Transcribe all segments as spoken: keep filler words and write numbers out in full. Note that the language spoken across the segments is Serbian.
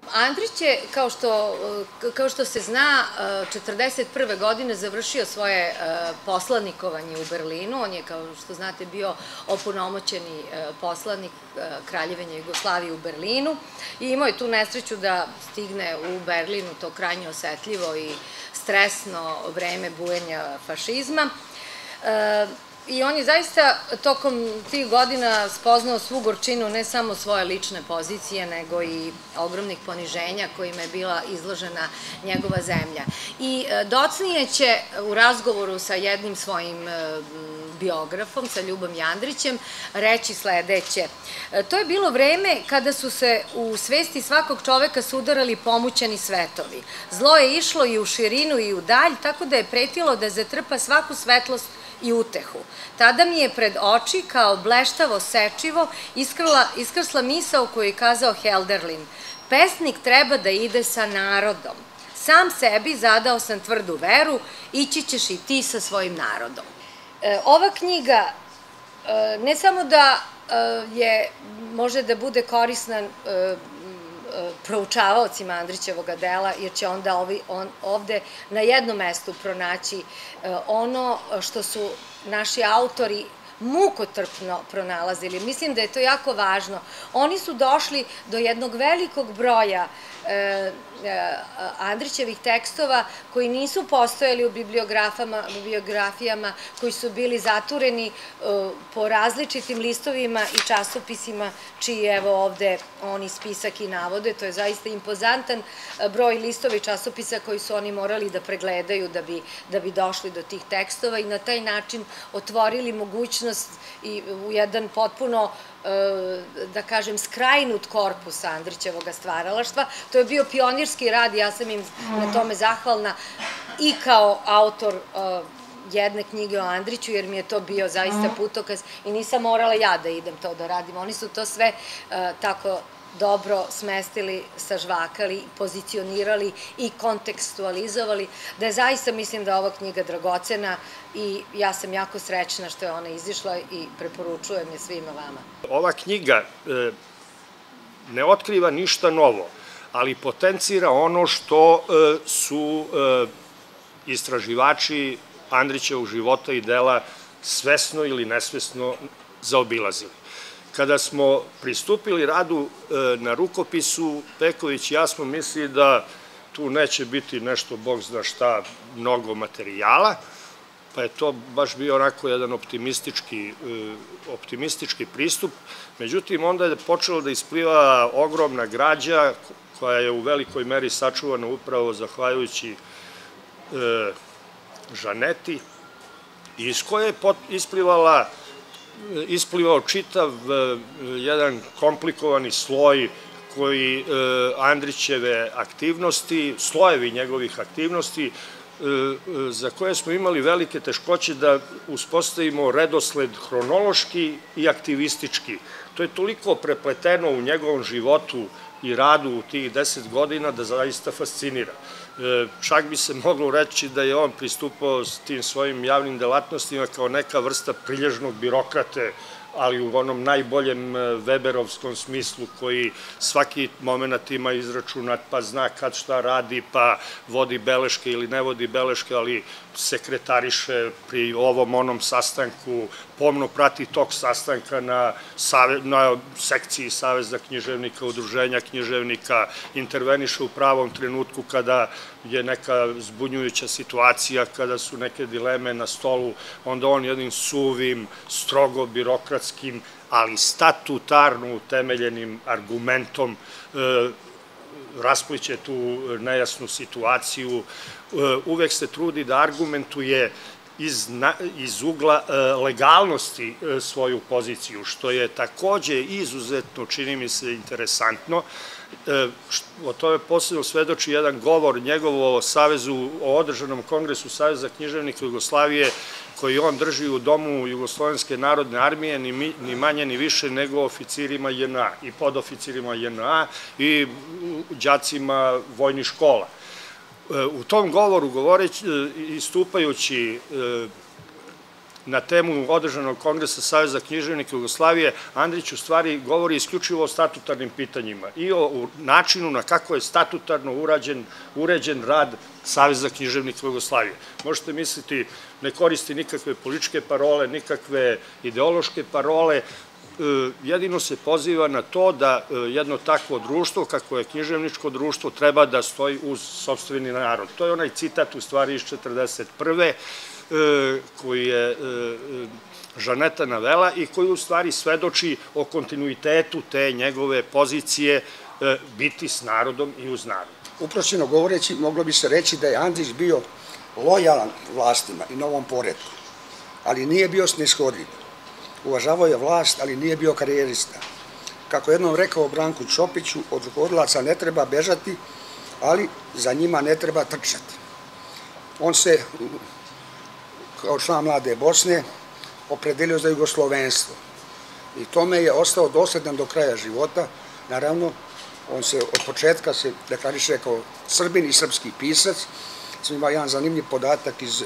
Andrić je, kao što, kao što se zna, četrdeset prve godine završio svoje poslanikovanje u Berlinu. On je, kao što znate, bio opunomoćeni poslanik Kraljevine Jugoslavije u Berlinu i imao je tu nesreću da stigne u Berlinu to krajnje osetljivo i stresno vreme bujenja fašizma. I on je zaista tokom tih godina spoznao svu gorčinu ne samo svoje lične pozicije, nego i ogromnih poniženja kojima je bila izložena njegova zemlja. I docnije će u razgovoru sa jednim svojim biografom, sa Ljubom Jandrićem, reći sledeće. To je bilo vreme kada su se u svesti svakog čoveka sudarali pomućeni svetovi. Zlo je išlo i u širinu i u dalj, tako da je pretilo da zatrpa svaku svetlost i utehu. Tada mi je pred oči, kao bleštavo sečivo, iskrsla misao koju je kazao Helderlin. Pesnik treba da ide sa narodom. Sam sebi zadao sam tvrdu veru, ići ćeš i ti sa svojim narodom. Ova knjiga ne samo da je, može da bude korisna proučavaocima Andrićevog dela, jer će onda ovde na jednom mestu pronaći ono što su naši autori mukotrpno pronalazili. Mislim da je to jako važno. Oni su došli do jednog velikog broja Andrićevih tekstova koji nisu postojali u bibliografijama, koji su bili zatureni po različitim listovima i časopisima, čiji evo ovde oni spisak i navode. To je zaista impozantan broj listova i časopisa koji su oni morali da pregledaju da bi došli do tih tekstova i na taj način otvorili mogućnost i u jedan potpuno, da kažem, skrajnut korpus Andrićevog stvaralaštva. To je bio pionirski rad i ja sam im na tome zahvalna i kao autor jedne knjige o Andriću, jer mi je to bio zaista putokaz i nisam morala ja da idem to da radim. Oni su to sve tako dobro smestili, sažvakali, pozicionirali i kontekstualizovali, da je zaista, mislim da je ova knjiga dragocena i ja sam jako srećna što je ona izišla i preporučujem je svima vama. Ova knjiga ne otkriva ništa novo, ali potencira ono što su istraživači Andrićevog života i dela svesno ili nesvesno zaobilazili. Kada smo pristupili radu na rukopisu, Peković i ja smo mislili da tu neće biti nešto, bog zna šta, mnogo materijala, pa je to baš bio onako jedan optimistički pristup. Međutim, onda je počelo da ispliva ogromna građa koja je u velikoj meri sačuvana upravo zahvaljujući Žaneti i iz koje je isplivala isplivao čitav jedan komplikovani sloj koji Andrićeve aktivnosti, slojevi njegovih aktivnosti, za koje smo imali velike teškoće da uspostavimo redosled hronološki i aktivistički. To je toliko prepleteno u njegovom životu i radu u tih deset godina da zaista fascinira. Čak bi se moglo reći da je on pristupao s tim svojim javnim delatnostima kao neka vrsta prilježnog birokrate, ali u onom najboljem Weberovskom smislu koji svaki moment ima izračunat, pa zna kad šta radi, pa vodi beleške ili ne vodi beleške, ali sekretariše pri ovom onom sastanku, pomno prati tok sastanka na sekciji Saveza književnika, udruženja književnika, interveniše u pravom trenutku kada je neka zbunjujuća situacija, kada su neke dileme na stolu, onda on jednim suvim, strogo birokratskim, ali statutarno utemeljenim argumentom raspliće tu nejasnu situaciju. Uvek se trudi da argumentuje iz ugla legalnosti svoju poziciju, što je takođe izuzetno, čini mi se, interesantno. O tome posebno svedoči jedan govor njegov o Savezu, o održanom kongresu Saveza književnika Jugoslavije, koji on drži u domu Jugoslovenske narodne armije, ni manje ni više nego oficirima J N A i podoficirima J N A i đacima vojnih škola. U tom govoru, istupajući na temu održanog Kongresa Saveza književnika Jugoslavije, Andrić u stvari govori isključivo o statutarnim pitanjima i o načinu na kako je statutarno uređen rad Saveza književnika Jugoslavije. Možete misliti, ne koristi nikakve političke parole, nikakve ideološke parole, jedino se poziva na to da jedno takvo društvo, kako je književničko društvo, treba da stoji uz sopstveni narod. To je onaj citat u stvari iz četrdeset prve koji je Žaneta navela i koji u stvari svedoči o kontinuitetu te njegove pozicije biti s narodom i uz narod. Uprošćeno govoreći, moglo bi se reći da je Andrić bio lojalan vlastima i novom poretku, ali nije bio snishodljiv. Uvažavao je vlast, ali nije bio karijerista. Kako jednom rekao Branku Čopiću, od rukovodilaca ne treba bežati, ali za njima ne treba trčati. On se, kao član Mlade Bosne, opredelio za jugoslovenstvo i tome je ostao dosledan do kraja života. Naravno, on se od početka se deklariše kao Srbin i srpski pisac. Ima jedan zanimljiv podatak iz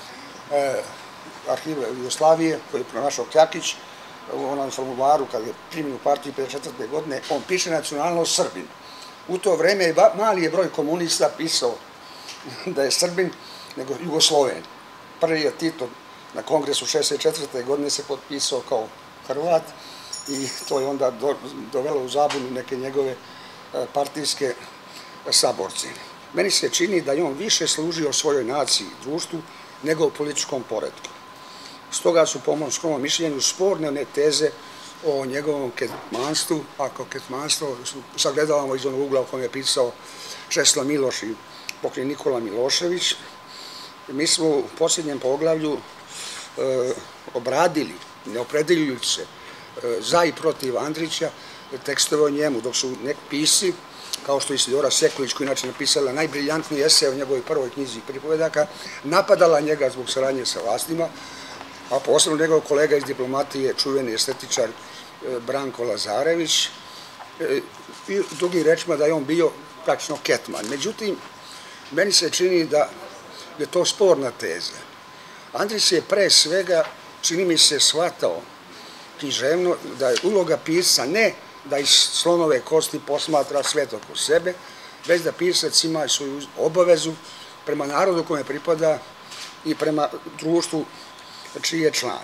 arhiva Jugoslavije koji je pronašao Kljakić u onom formularu kada je primjen u partiju pedeset četvrte godine, on piše nacionalnost Srbin. U to vreme mali je broj komunista pisao da je Srbin nego Jugosloven. Prvi je Tito na kongresu šezdeset četvrte godine se potpisao kao Hrvat i to je onda dovelo u zabunu neke njegove partijske saborce. Meni se čini da je on više služio svojoj naciji i društvu nego u političkom poretku. Stoga su po mom skromnom mišljenju sporne one teze o njegovom ketmanstvu, ako ketmanstvo sagledavamo iz onog ugla o kojem je pisao Česlav Miloš i pokojni Nikola Milošević. Mi smo u posljednjem poglavlju obradili, ne opredeljujući se za i protiv Andrića, tekstove o njemu, dok su neki pisci, kao što je Isidora Sekulić, koja inače napisala najbriljantniji esej o njegovoj prvoj knjizi pripovedaka, napadala njega zbog saradnje sa vlastima, a posebno njegov kolega iz diplomatije, čuveni estetičar Branko Lazarević, i drugim rečima da je on bio praktično ketman. Međutim, meni se čini da je to sporna teza. Andrić je pre svega, čini mi se, shvatao književno da je uloga pisca ne da iz slonove kosti posmatra svet oko sebe, već da pisac ima svoju obavezu prema narodu kome pripada i prema društvu čiji je član.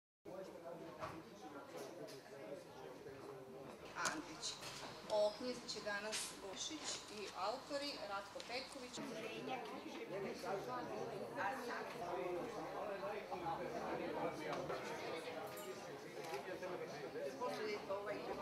Andrić. O knjizi će danas Bošić i autori Ratko Petković. Ovaj